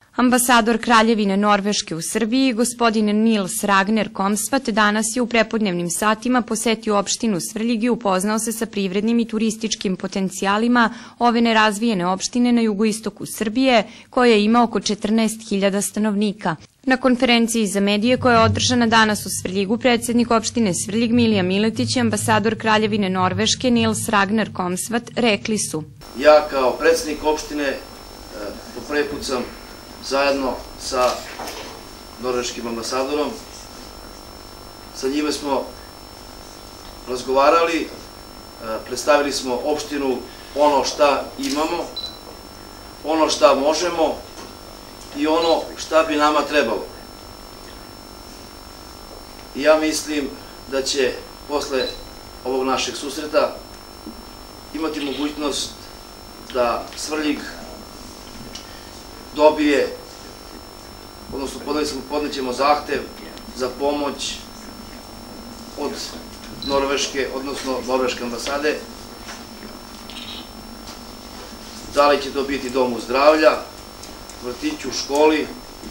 Ambasador Kraljevine Norveške u Srbiji, gospodin Nils Ragner Komsvat, danas je u prepodnevnim satima posetio opštinu Svrljig i upoznao se sa privrednim i turističkim potencijalima ove nerazvijene opštine na jugoistoku Srbije, koja ima oko 14.000 stanovnika. Na konferenciji za medije koja je održana danas u Svrljigu, predsjednik opštine Svrljig Milija Miletić i ambasador Kraljevine Norveške Nils Ragner Komsvat rekli su: Ja kao predsjednik opštine po prvi put sam zajedno sa norveškim ambasadorom. Sa njime smo razgovarali, predstavili smo opštinu, ono šta imamo, ono šta možemo i ono šta bi nama trebalo. I ja mislim da će posle ovog našeg susreta imati mogućnost da Svrljig dobije, odnosno podnećemo zahtev za pomoć od Norveške, odnosno Norveške ambasade. Da li će to biti dom zdravlja, vrtiću, školi,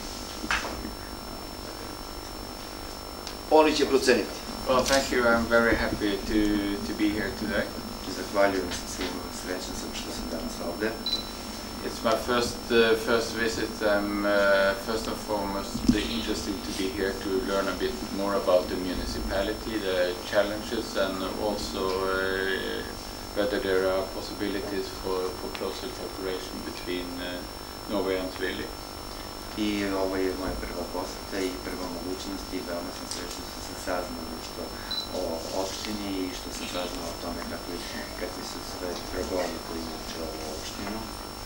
oni će proceniti. Well, thank you. I'm very happy to be here today. Zahvaljujem se, srećan sam što sam danas ovde. It's my first visit. I'm first and foremost interested to be here to learn a bit more about the municipality, the challenges, and also whether there are possibilities for closer cooperation between Norway and Svrljig. I ovo je moja prva poseta i prva mogućnost i veoma sam srećan što sam saznao nešto o opštini i što sam saznao o tome kakvi su sve problemi koji muče ovu opštinu.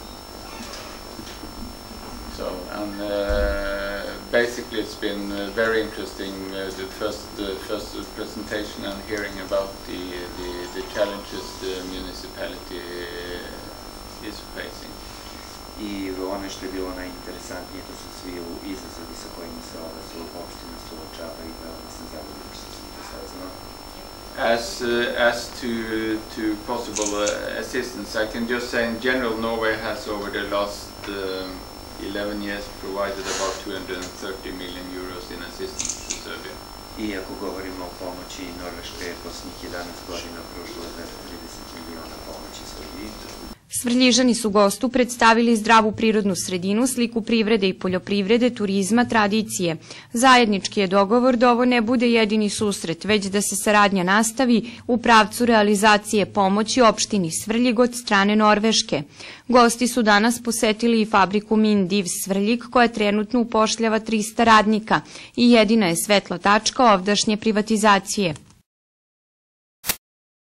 So, and basically it's been very interesting, the first presentation and hearing about the challenges the municipality is facing. I ono što je bilo najinteresantnije, to su svi izazovi sa kojima se ova opština suočava i veoma sam zadovoljan što sam to saznao. As to possible assistance, I can just say in general Norway has over the last 11 years provided about 230 million euros in assistance to Serbia. I ako govorimo o pomoći, Norveška je posljednjih 11 godina pružila 230 miliona pomoći Srbiji. Svrljižani su gostu predstavili zdravu prirodnu sredinu, sliku privrede i poljoprivrede, turizma, tradicije. Zajednički je dogovor da ovo ne bude jedini susret, već da se saradnja nastavi u pravcu realizacije pomoći opštini Svrljig od strane Norveške. Gosti su danas posetili i fabriku Mindiv Svrljig, koja trenutno upošljava 300 radnika i jedina je svetla tačka ovdašnje privatizacije.